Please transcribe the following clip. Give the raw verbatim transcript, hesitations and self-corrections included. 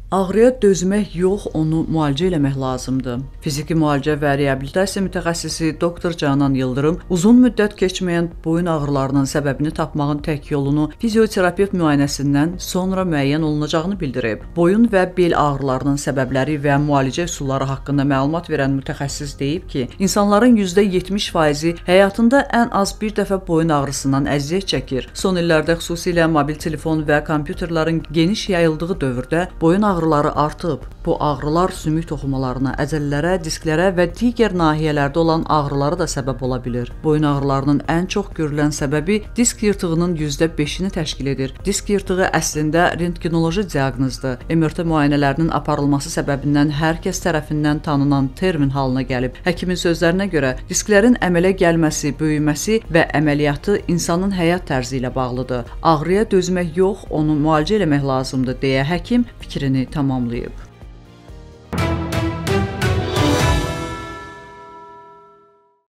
Ağrıya dözmək yox, onu müalicə eləmək lazımdır. Fiziki müalicə və reabilitasiya mütəxəssisi doktor Canan Yıldırım uzun müddət keçməyən boyun ağrılarının səbəbini tapmağın tək yolunu fizioterapevt müayinəsindən sonra müəyyən olunacağını bildirib. Boyun və bel ağrılarının səbəbləri və müalicə üsulları haqqında məlumat verən mütəxəssis deyib ki, insanların yüzdə yetmiş faizi həyatında ən az bir dəfə boyun ağrısından əziyyət çəkir. Son illərdə xüsusilə mobil telefon və kompüterlərin geniş yayıldığı dövrdə boyun ağrıları ağrıları artıb. Bu ağrılar sümük toxumalarına, əzələlərə, disklərə və digər nahiyələrdə olan ağrılara da səbəb ola bilir. Boyun ağrılarının ən çox görülən səbəbi disk yırtığının yüzdə beşini təşkil edir. Disk yırtığı əslində rentgenoloji diaqnozdur. M R T müayinələrinin aparılması səbəbindən hər kəs tərəfindən tanınan termin halına gəlib. Həkimin sözlərinə görə, disklərin əmələ gəlməsi, böyüməsi və əməliyyatı insanın həyat tərzi ilə bağlıdır. Ağrıya dözmək yox, onu müalicə eləmək lazımdır deyə həkim fikrini tamamlayıb.